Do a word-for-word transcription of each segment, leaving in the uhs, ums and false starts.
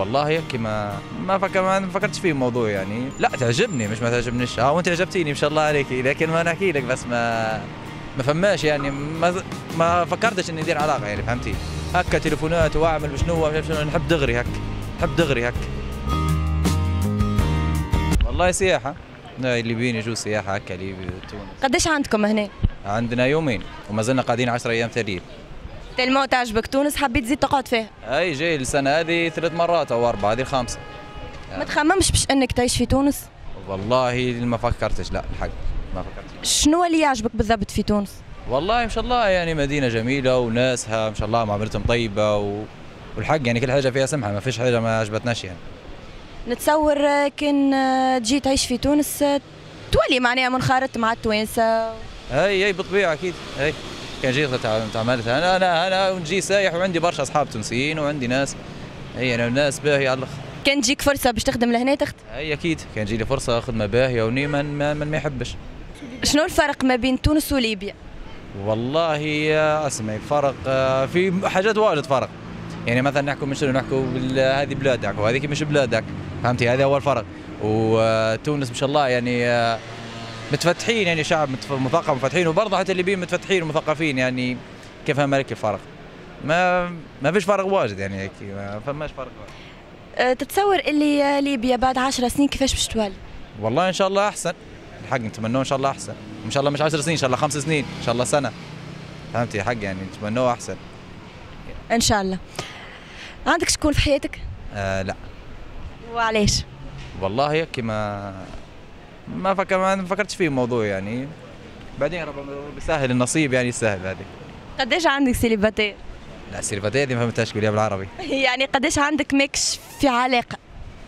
والله هيك ما ما فكر ما فكرتش فيه الموضوع يعني. لا تعجبني مش ما تعجبنيش. اه وانت عجبتيني ما شاء الله عليك، لكن ما انا احكي لك بس ما ما فهماش يعني. ما ما فكرتش اني ندير علاقه يعني، فهمتي؟ هكا تليفونات واعمل بشنو شنو، نحب دغري هك، نحب دغري هك. والله سياحه، اللي بيني يجوا سياحه هكا ليبيا تونس. قديش عندكم هنا؟ عندنا يومين وما زلنا قاعدين عشرة ايام ثانيين. تلمو تعجبك تونس، حبيت تزيد تقعد فيها؟ اي جاي السنه هذه ثلاث مرات او اربعه، هذه الخامسه. ما تخممش باش انك تعيش في تونس؟ والله ما فكرتش، لا الحق ما فكرتش. شنو اللي يعجبك بالضبط في تونس؟ والله ما شاء الله يعني مدينه جميله وناسها ما شاء الله معاملتهم طيبه و... والحق يعني كل حاجه فيها سمحه، ما فيش حاجه ما عجبتناش يعني. نتصور كان تجي تعيش في تونس تولي معناها منخرط مع التوانسه. اي اي بالطبيعه اكيد. اي كان جيت تعاملت انا انا انا نجي سايح وعندي برشا اصحاب تونسيين وعندي ناس، اي انا ناس باهيه على الاخر. كان تجيك فرصه باش تخدم لهنا تخت؟ اي اكيد كان تجي لي فرصه خدمه باهيه ونيما ما, من ما يحبش. شنو الفرق ما بين تونس وليبيا؟ والله اسمعي الفرق في حاجات واجد فرق يعني. مثلا نحكوا من شنو نحكوا هذه بلادك وهذيك مش بلادك، فهمتي؟ هذا هو الفرق. وتونس ما شاء الله يعني متفتحين يعني، شعب مثقف مفتحين، وبرضه حتى الليبيين متفتحين ومثقفين يعني. كيف هم هيك الفرق؟ ما ما فيش فرق واجد يعني، هيك ما فماش فرق واجد. أه تتصور اللي ليبيا بعد عشر سنين كيفاش باش تولي؟ والله ان شاء الله احسن، الحق نتمنوه ان شاء الله احسن، ان شاء الله مش عشر سنين، ان شاء الله خمس سنين، ان شاء الله سنه، فهمتي؟ حق يعني نتمنوه احسن ان شاء الله. عندك شكون في حياتك؟ آه لا. وعلاش؟ والله هيك ما ما فكر ما فكرتش فيه الموضوع يعني. بعدين ربما بيسهل النصيب يعني، يسهل هذه. قديش عندك سيليباتير؟ لا السيليباتير دي ما فهمتهاش قوليها بالعربي. يعني قديش عندك ماكش في علاقه؟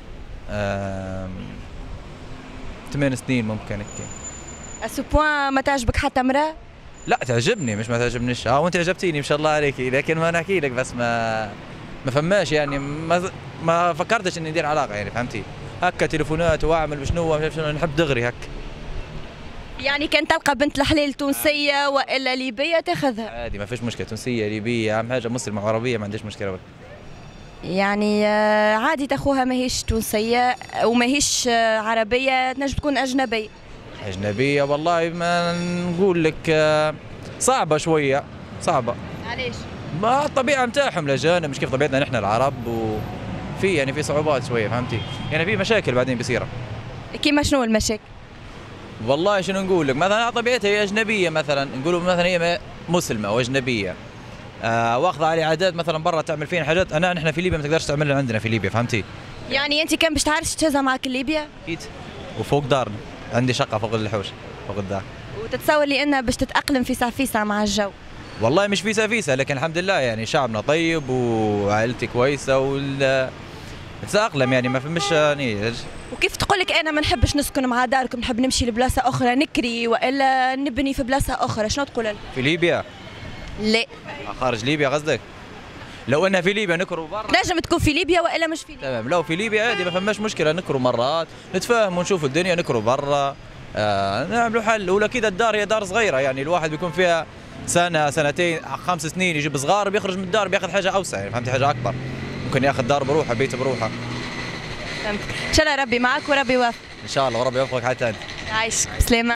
ثمان سنين ممكن هيك. اسو بوان ما تعجبك حتى امراه؟ لا تعجبني مش ما تعجبنيش. اه وانت عجبتيني ما شاء الله عليك، لكن ما نحكي لك بس ما ما فهماش يعني. ما ما فكرتش اني ندير علاقه يعني، فهمتي؟ هكا تليفونات واعمل بشنو شنو، نحب دغري هك. يعني كان تلقى بنت الحلال تونسيه والا ليبيه تاخذها؟ عادي ما فيش مشكله، تونسيه ليبيه اهم حاجه مسلمه وعربيه، ما عنديش مشكله بك. يعني عادي تاخوها ماهيش تونسيه وماهيش عربيه، تنجم تكون اجنبيه. اجنبيه والله ما نقول لك صعبه شويه، صعبه. علاش؟ ما الطبيعه نتاعهم الاجانب مش كيف طبيعتنا نحن العرب، وفي يعني في صعوبات شويه، فهمتي؟ يعني في مشاكل بعدين بصيره. كيما شنو المشاكل؟ والله شنو نقول لك، مثلا طبيعتها هي اجنبيه، مثلا نقولوا مثلا هي مسلمه واجنبيه، آه واخذه على عادات مثلا برا تعمل فينا حاجات انا نحن في ليبيا ما تقدرش تعملها عندنا في ليبيا، فهمتي؟ يعني انت كان باش تعرفش تهزها معك ليبيا؟ اكيد. وفوق دارنا عندي شقه فوق الحوش فوق الدار. وتتصور لي انها باش تتاقلم فيسع فيسع مع الجو؟ والله مش فيسا فيسا، لكن الحمد لله يعني شعبنا طيب وعائلتي كويسه وال تتأقلم يعني ما فماش يعني. وكيف تقول لك انا ما نحبش نسكن مع داركم، نحب نمشي لبلاصه اخرى نكري والا نبني في بلاصه اخرى، شنو تقول لك؟ في ليبيا؟ لا خارج ليبيا قصدك؟ لو انها في ليبيا نكروا برا نجم تكون في ليبيا والا مش في ليبيا. تمام، لو في ليبيا عادي ما فماش مشكله، نكروا مرات نتفاهم ونشوف الدنيا، نكروا برا آه نعملوا حل. ولا كذا الدار هي دار صغيره يعني، الواحد بيكون فيها سنه سنتين خمس سنين يجيب صغار بيخرج من الدار بياخذ حاجه اوسع يعني، فهمتي؟ حاجه اكبر، ممكن ياخذ دار بروحه بيت بروحه. فهمت. ان شاء الله ربي معك وربي يوفقك. ان شاء الله وربي يوفقك حتى انت. عايشك بسلامه.